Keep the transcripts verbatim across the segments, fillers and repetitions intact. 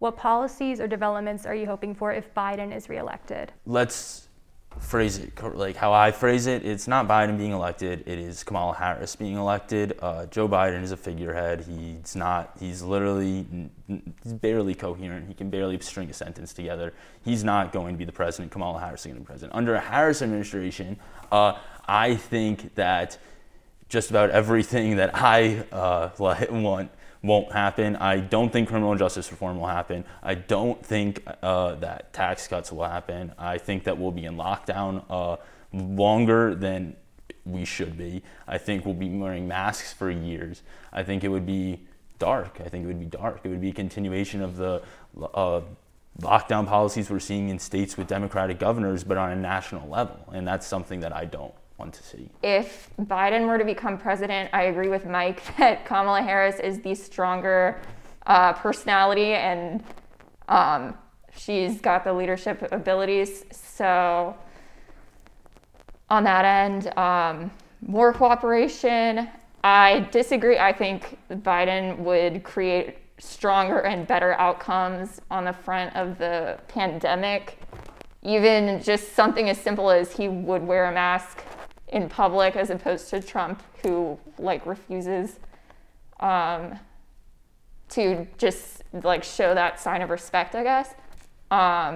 What policies or developments are you hoping for if Biden is reelected? Let's phrase it like how I phrase it. It's not Biden being elected, it is Kamala Harris being elected. Uh, Joe Biden is a figurehead. He's not, he's literally, he's barely coherent. He can barely string a sentence together. He's not going to be the president. Kamala Harris is going to be president. Under a Harris administration, uh, I think that just about everything that I uh, want won't happen. I don't think criminal justice reform will happen. I don't think uh, that tax cuts will happen. I think that we'll be in lockdown uh, longer than we should be. I think we'll be wearing masks for years. I think it would be dark. I think it would be dark. It would be a continuation of the uh, lockdown policies we're seeing in states with Democratic governors, but on a national level. And that's something that I don't want to see. If Biden were to become president, I agree with Mike that Kamala Harris is the stronger uh, personality, and um, she's got the leadership abilities. So on that end, um, more cooperation. I disagree. I think Biden would create stronger and better outcomes on the front of the pandemic. Even just something as simple as he would wear a mask in public, as opposed to Trump, who like refuses um, to just like show that sign of respect, I guess. Um,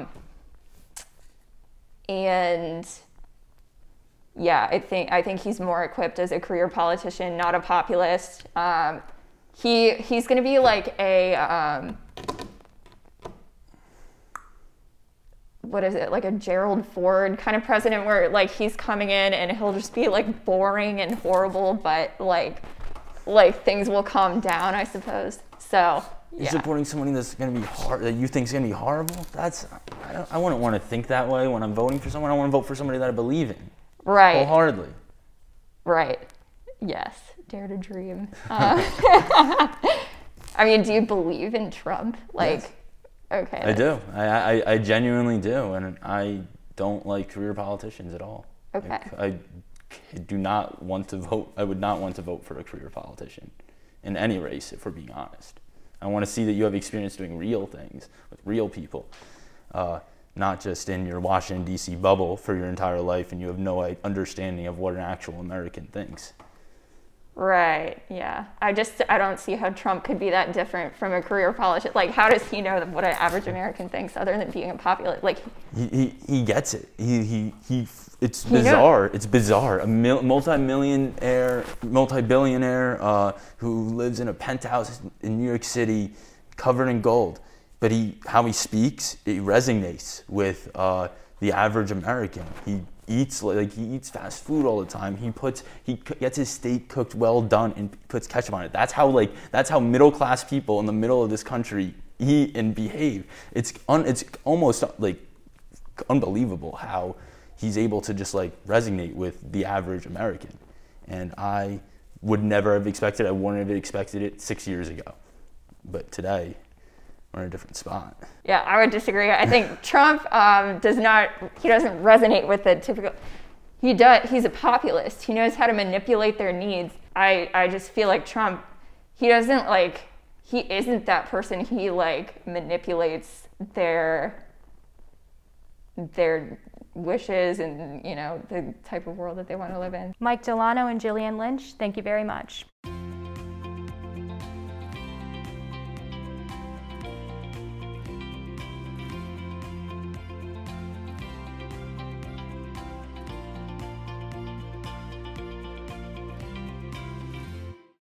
and yeah, I think I think he's more equipped as a career politician, not a populist. Um, he he's going to be like a um, what is it, like a Gerald Ford kind of president, where like he's coming in and he'll just be like boring and horrible, but like like things will calm down, I suppose. So You're yeah. supporting somebody that's going to be hard, that you think is going to be horrible? That's, I, don't, I wouldn't want to think that way when I'm voting for someone. I want to vote for somebody that I believe in. Right. Wholeheartedly. Right. Yes. Dare to dream. Uh, I mean, do you believe in Trump? Like, yes. Okay. I do. I, I, I genuinely do. And I don't like career politicians at all. Okay. I, I do not want to vote. I would not want to vote for a career politician in any race, if we're being honest. I want to see that you have experience doing real things with real people, uh, not just in your Washington, D C bubble for your entire life and you have no understanding of what an actual American thinks. Right, yeah. I just, I don't see how Trump could be that different from a career politician. Like, how does he know what an average American thinks other than being a populist? Like, he, he, he gets it. He, he, he, it's he bizarre. knows. It's bizarre. A mil, multi-millionaire, multi-billionaire uh, who lives in a penthouse in New York City covered in gold. But he, how he speaks, it resonates with uh, the average American. He eats like he eats fast food all the time. He puts he gets his steak cooked well done and puts ketchup on it. That's how like that's how middle class people in the middle of this country eat and behave. It's un, it's almost like unbelievable how he's able to just like resonate with the average American. And I would never have expected. I wouldn't have expected it six years ago. But today, we're in a different spot. Yeah, I would disagree. I think Trump um, does not, he doesn't resonate with the typical, he does, he's a populist. He knows how to manipulate their needs. I, I just feel like Trump, he doesn't like, he isn't that person. He like manipulates their, their wishes and, you know, the type of world that they want to live in. Mike Delano and Jillian Lynch, thank you very much.